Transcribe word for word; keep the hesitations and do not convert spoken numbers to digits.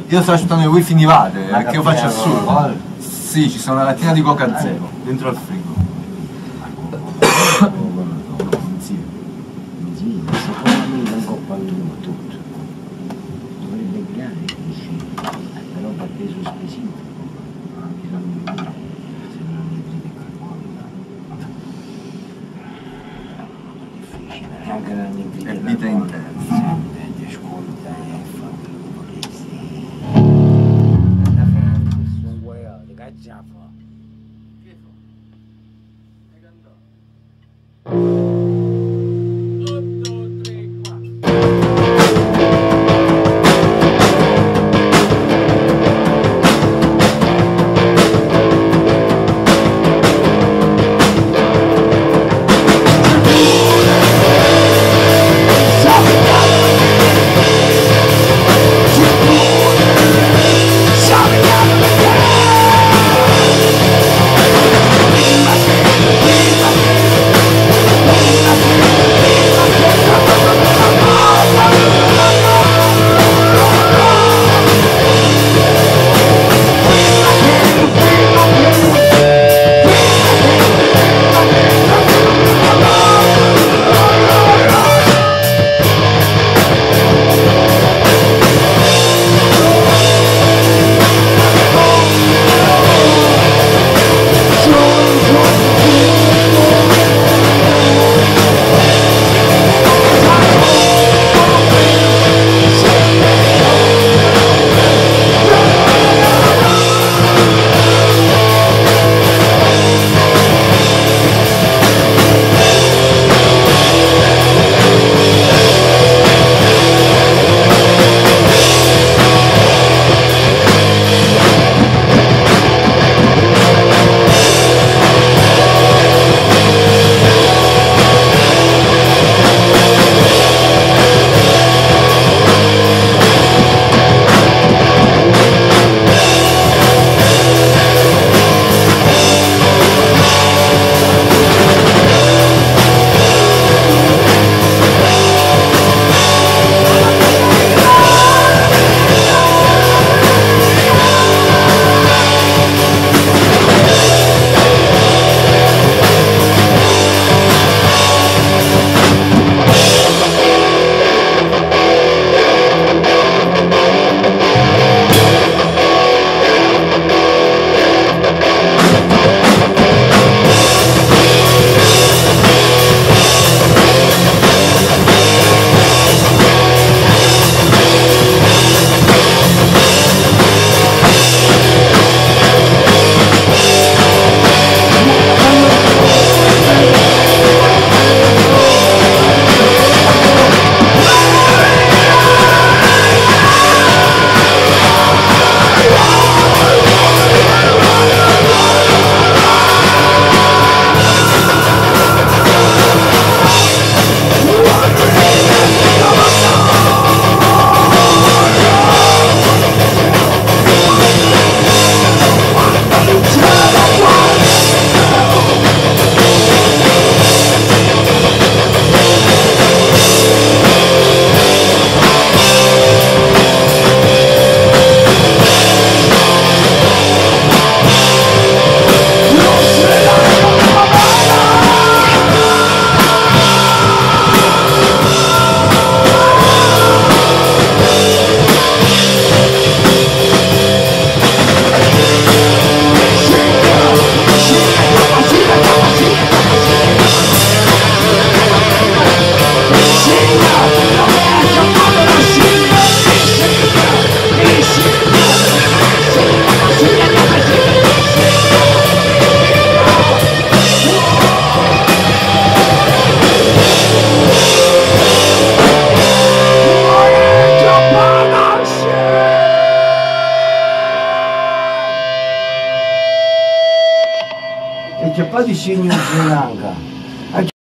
Io sto aspettando che voi finivate, Ma perché io faccio assurdo. Gol. Sì, ci sono una lattina di Coca Zero dentro al frigo. Sì, secondo me non coppa l'uno tutto. Dovrebbe creare uscire, però va preso specifico. Anche la mia se non anidride carbonica. Difficile, anche l'anidride È vita intensa. ascolta e fa quello che vorresti. Sono guaio, di cazzafa. E c'è poi di Sri Lanka.